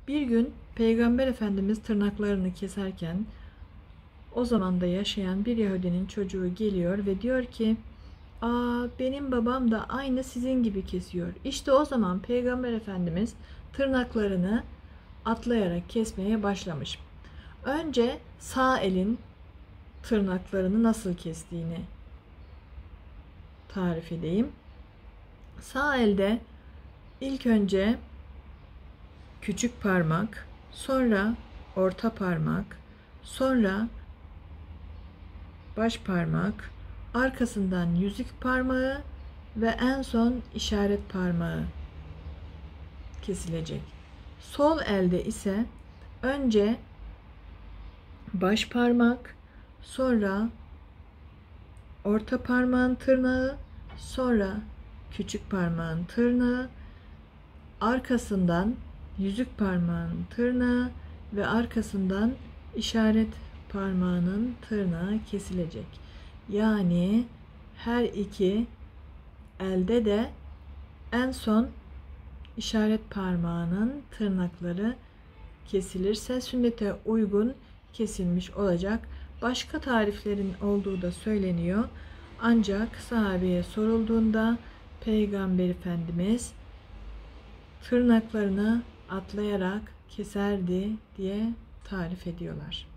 Bir gün Peygamber Efendimiz tırnaklarını keserken o zaman da yaşayan bir Yahudinin çocuğu geliyor ve diyor ki, benim babam da aynı sizin gibi kesiyor. İşte o zaman Peygamber Efendimiz tırnaklarını atlayarak kesmeye başlamış. Önce sağ elin tırnaklarını nasıl kestiğini tarif edeyim. Sağ elde ilk önce küçük parmak, sonra orta parmak, sonra baş parmak, arkasından yüzük parmağı ve en son işaret parmağı kesilecek. Sol elde ise önce baş parmak, sonra orta parmağın tırnağı, sonra küçük parmağın tırnağı, arkasından yüzük parmağın tırnağı ve arkasından işaret parmağının tırnağı kesilecek. Yani her iki elde de en son işaret parmağının tırnakları kesilirse sünnete uygun kesilmiş olacak. Başka tariflerin olduğu da söyleniyor. Ancak sahabeye sorulduğunda Peygamber Efendimiz tırnaklarını atlayarak keserdi diye tarif ediyorlar.